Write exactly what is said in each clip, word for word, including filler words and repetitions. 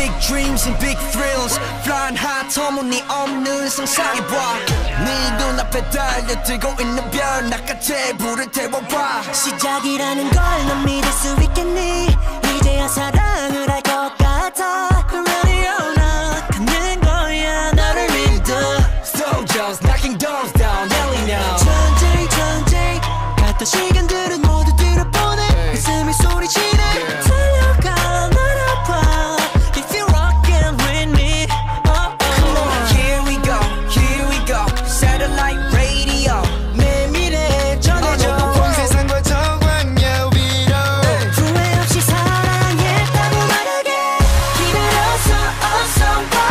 Big dreams and big thrills Flying high 터무니없는 상상해봐 네 눈앞에 달려들고 있는 별 나같이 불을 태워봐 시작이라는 걸 넌 믿을 수 있겠니 이제야 사랑을 할 것 같아 Ready or not 가는 거야 너를 믿어 Soldiers knocking doors down yelling now 천천히 천천히 갔던 시간들은 모두 뒤로 보내 웃음이 소리치네 달려가 날아봐 If you're rockin' with me oh, oh. Come on here we go here we go Satellite radio 내 미래 전해줘 온 세상과 정광야 위로 후회 없이 사랑했다고 말하게 기다렸어 어서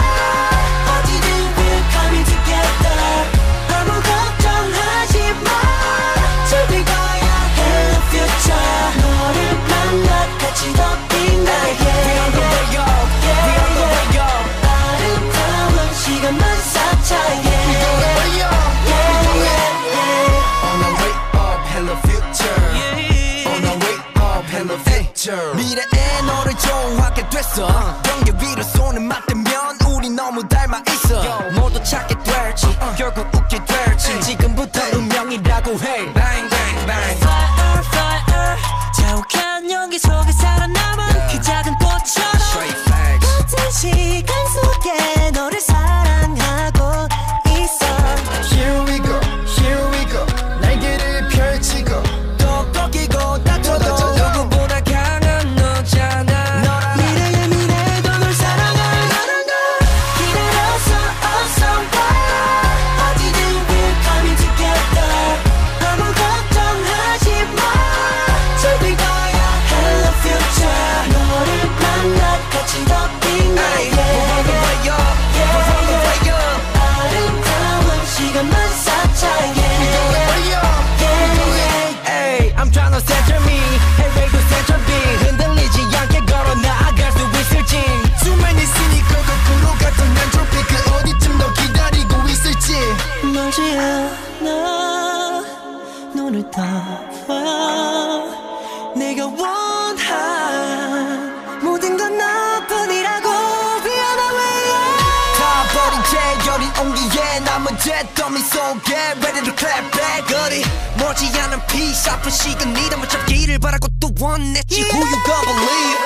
와 어디든 we're coming together 아무 걱정하지 마 즐길 거야 Hello future 너를 만나 같이 더 빛나게 We on the way up We on the way up 아름다운 시간만 쌓자 yeah. We going way up Yeah, yeah, yeah. On our way up hello future On our way up hello future 미래에 너를 좋아하게 됐어 경계 위로 손을 맞대면 우리 너무 닮아 있어 모두 찾게 될지 결국 웃게 될지 지금부터 운명이라고 해 Bang bang bang Fire fire 자욱한 연기 속에 살아남은 그 작은 꽃처럼 Straight facts 모든 시간 속에 너를 사랑하고 있어 Here we go here we go 날개를 펼치고 또 꺾이고 다쳐도 누구보다 강한 너잖아 미래의 미래도 널 사랑할 너란 걸 기다렸어 어서 와 어디든 we're coming together 아무 걱정하지 마 즐길 거야 Hello future 너를 만나 같이 더 Hey, 빛나게 we're on the way up We're on the way up 아름다운 시간만 쌓자 We yeah. going way up Hey, I'm tryna center me Hey, radio center B 흔들리지 않게 걸어 나아갈 수 있을지 수만 있으니까 거꾸로 갔던 난 트로피 그 어디쯤 너 기다리고 있을지 멀지 않아 눈을 떠봐 내가 원한 모든 건 너뿐이라고 Be on the way up 다 버린 채 여린 온기에 남은 잿더미 속에 Ready to clap back 어디 머지 않은 peace 아픈 시간 네 담을 잡기를 바라고 또 원했지 Who you gonna believe